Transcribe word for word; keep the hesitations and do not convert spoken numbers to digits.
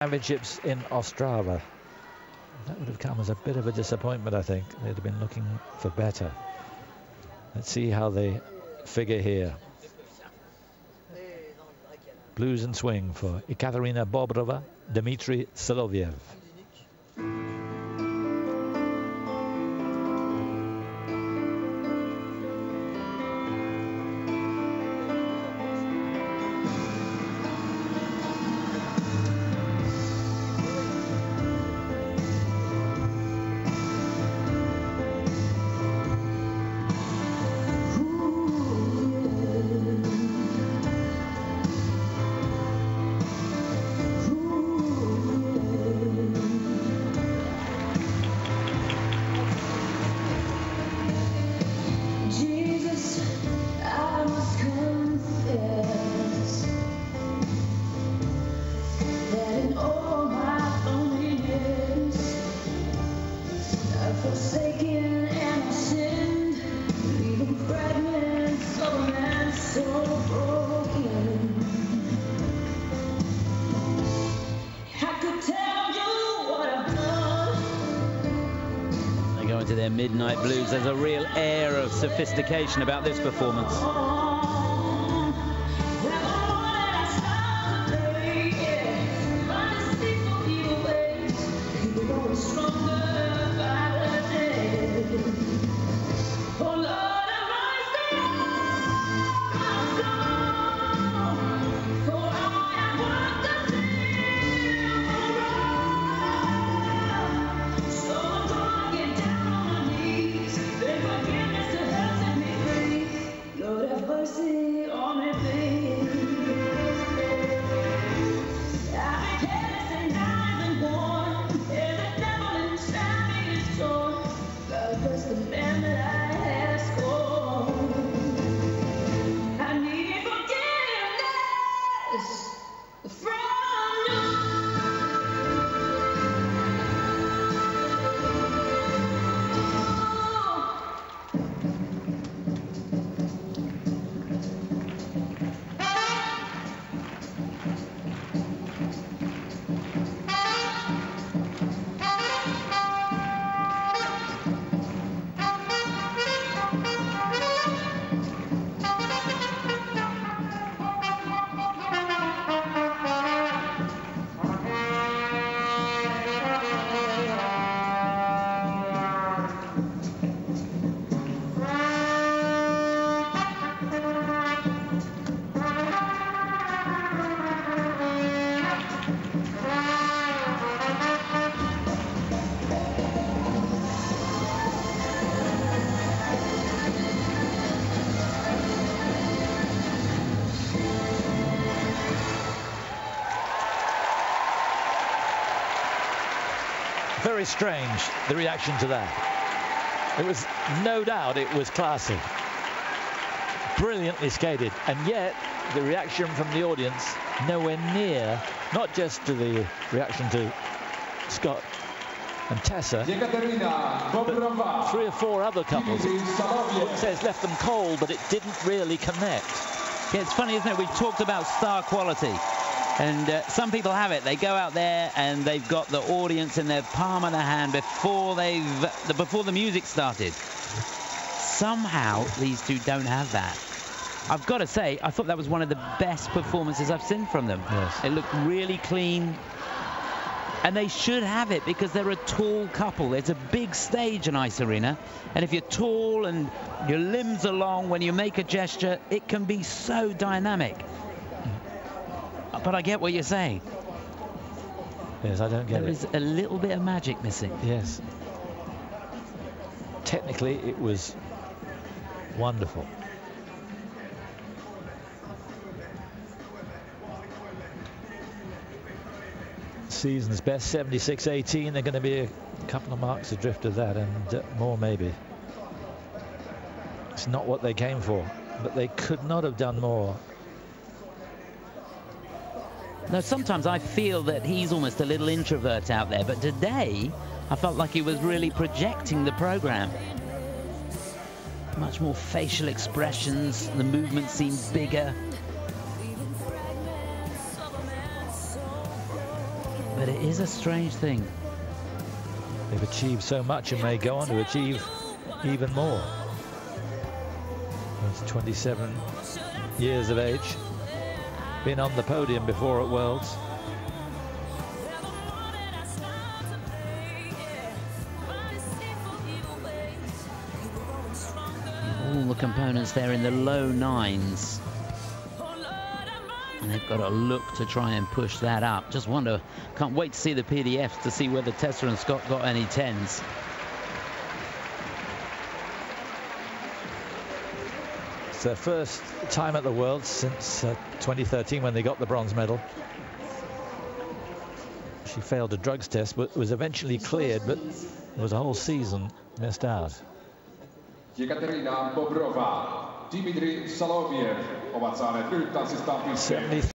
Championships in Ostrava. That would have come as a bit of a disappointment, I think. They'd have been looking for better. Let's see how they figure here. Blues and swing for Ekaterina Bobrova, Dmitry Solovyev. Into their midnight blues. There's a real air of sophistication about this performance. Very strange, the reaction to that. It was, no doubt, it was classy. Brilliantly skated, and yet the reaction from the audience nowhere near, not just to the reaction to Scott and Tessa, but three or four other couples. It says left them cold, but it didn't really connect. Yeah, it's funny, isn't it? We talked about star quality. And uh, some people have it. They go out there and they've got the audience in their palm of the hand before they've the, before the music started. Somehow these two don't have that. I've got to say, I thought that was one of the best performances I've seen from them. Yes. It looked really clean. And they should have it because they're a tall couple. It's a big stage in Ice Arena. And if you're tall and your limbs are long, when you make a gesture, it can be so dynamic. But I get what you're saying. Yes, I don't get there it. There is a little bit of magic missing. Yes. Technically, it was wonderful. Season's best, seventy-six eighteen. They're going to be a couple of marks adrift of that, and uh, more maybe. It's not what they came for, but they could not have done more. Now, sometimes I feel that he's almost a little introvert out there, but today I felt like he was really projecting the program. Much more facial expressions, the movement seemed bigger. But it is a strange thing. They've achieved so much and may go on to achieve even more. He's twenty-seven years of age, been on the podium before at Worlds. All the components there in the low nines. And they've got to look to try and push that up. Just wonder, can't wait to see the P D Fs to see whether Tessa and Scott got any tens. It's their first time at the Worlds since uh, twenty thirteen when they got the bronze medal. She failed a drugs test but was eventually cleared, but there was a whole season missed out. Jekaterina Bobrova, Dimitri Soloviev ovat saaneet lyhyttansistaan pisteen.